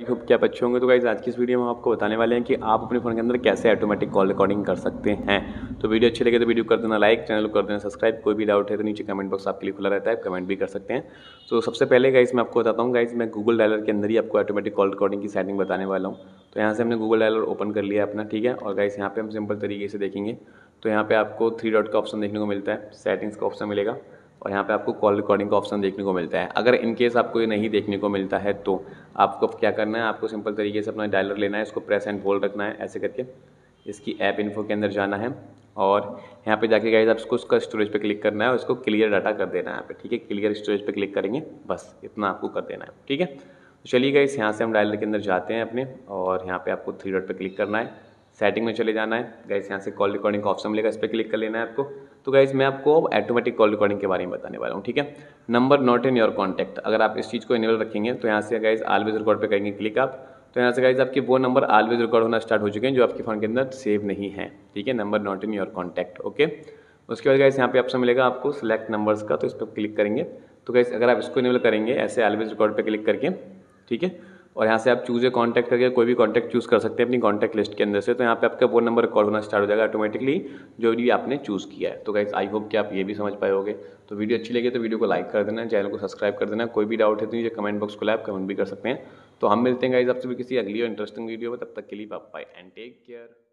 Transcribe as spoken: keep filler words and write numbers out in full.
I hope कि आप अच्छे होंगे। तो गाइस आज की इस वीडियो में हम आपको बताने वाले हैं कि आप अपने फ़ोन के अंदर कैसे ऑटोमेटिक कॉल रिकॉर्डिंग कर सकते हैं। तो वीडियो अच्छी लगे तो वीडियो कर देना लाइक, चैनल को कर देना सब्सक्राइब। कोई भी डाउट है तो नीचे कमेंट बॉक्स आपके लिए खुला रहता है, कमेंट भी कर सकते हैं। तो सबसे पहले गाइस मैं आपको बताता हूँ, गाइस मैं गूगल डायलर के अंदर ही आपको ऑटोमेटिक कॉल रिकॉर्डिंग की सेटिंग बताने वाला हूँ। तो यहाँ से हमने गूगल डायलर ओपन कर लिया अपना, ठीक है। और गाइस यहाँ पे हम सिंपल तरीके से देखेंगे तो यहाँ पे आपको थ्री डॉट का ऑप्शन देखने को मिलता है, सेटिंग्स का ऑप्शन मिलेगा और यहाँ पे आपको कॉल रिकॉर्डिंग का ऑप्शन देखने को मिलता है। अगर इन केस आपको ये नहीं देखने को मिलता है तो आपको क्या करना है, आपको सिंपल तरीके से अपना डायलर लेना है, इसको प्रेस एंड होल्ड रखना है ऐसे करके, इसकी ऐप इन्फो के अंदर जाना है और यहाँ पे जाके गाइस आपको उसका स्टोरेज पे क्लिक करना है और इसको क्लियर डाटा कर देना है यहाँ पे, ठीक है। क्लियर स्टोरेज पे क्लिक करेंगे, बस इतना आपको कर देना है, ठीक है। तो चलिए गाइस यहाँ से हम डायलर के अंदर जाते हैं अपने और यहाँ पे आपको थ्री डॉट पे क्लिक करना है, सेटिंग में चले जाना है। गाइस यहाँ से कॉल रिकॉर्डिंग का ऑप्शन मिलेगा, इस पर क्लिक कर लेना है आपको। तो गाइस मैं आपको ऑटोमेटिक कॉल रिकॉर्डिंग के बारे में बताने वाला हूँ, ठीक है। Number not in your contact, अगर आप इस चीज़ को इनेबल रखेंगे तो यहाँ से गाइस ऑलवेज रिकॉर्ड पे करेंगे क्लिक आप, तो यहाँ से गाइस आपके वो नंबर ऑलवेज रिकॉर्ड होना स्टार्ट हो चुके हैं जो आपके फ़ोन के अंदर सेव नहीं है, ठीक है। Number not in your contact, okay. उसके बाद गाइस यहाँ पे ऑप्शन मिलेगा आपको सिलेक्ट नंबर्स का, तो इस पर क्लिक करेंगे। तो गाइस अगर आप इसको इनेबल करेंगे ऐसे ऑलवेज रिकॉर्ड पे क्लिक करके, ठीक है, और यहाँ से आप चूज़ ए कॉन्टैक्ट करके कोई भी कॉन्टैक्ट चूज़ कर सकते हैं अपनी कॉन्टैक्ट लिस्ट के अंदर से। तो यहाँ पे आपका वो नंबर कॉल होना स्टार्ट हो जाएगा ऑटोमेटिकली जो भी आपने चूज़ किया है। तो गाइस आई होप कि आप ये भी समझ पाए होगे। तो वीडियो अच्छी लगी तो वीडियो को लाइक कर देना, चैनल को सब्सक्राइब कर देना। कोई भी डाउट है तो नीचे कमेंट बॉक्स खुला है, आप कमेंट भी कर सकते हैं। तो हम मिलते हैं गाइस आपसे भी किसी अगली और इंटरेस्टिंग वीडियो में, तब तक के लिए bye bye and take care.